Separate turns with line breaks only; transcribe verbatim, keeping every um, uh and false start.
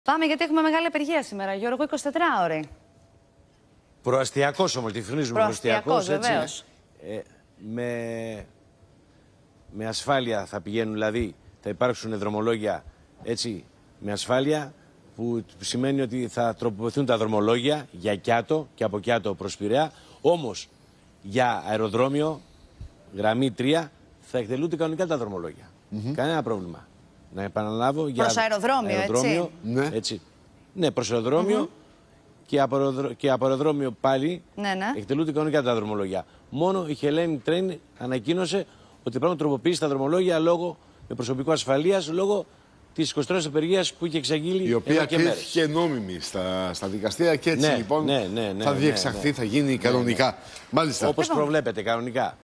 Πάμε γιατί έχουμε μεγάλη απεργία σήμερα, Γιώργο, εικοσιτετράωρη.
Προαστιακός όμως, τη φρονίζουμε
Προαστιακός, βεβαίως.
Ε, με, με ασφάλεια θα πηγαίνουν, δηλαδή θα υπάρξουν δρομολόγια έτσι, με ασφάλεια, που σημαίνει ότι θα τροποποιηθούν τα δρομολόγια για Κιάτο και από Κιάτο προς Πειραιά. Όμως για αεροδρόμιο, γραμμή τρία, θα εκτελούνται κανονικά τα δρομολόγια. Mm-hmm. Κανένα πρόβλημα. Να επαναλάβω για
προς αεροδρόμιο,
αεροδρόμιο
έτσι.
Ναι, έτσι. Ναι, προς αεροδρόμιο mm-hmm. και, από αεροδρο... και από αεροδρόμιο πάλι
ναι, ναι.
εκτελούνται κανονικά τα δρομολόγια. Μόνο η Hellenic Train ανακοίνωσε ότι πρέπει να τροποποιήσει τα δρομολόγια λόγω με προσωπικό ασφαλείας, λόγω της εικοσιτετράωρης απεργίας που είχε εξαγγείλει.
Η οποία κρίθηκε νόμιμη στα, στα δικαστήρια και έτσι
ναι,
λοιπόν
ναι, ναι, ναι,
θα διεξαχθεί,
ναι, ναι.
θα γίνει κανονικά.
Ναι, ναι.
Μάλιστα.
Όπως προβλέπετε κανονικά.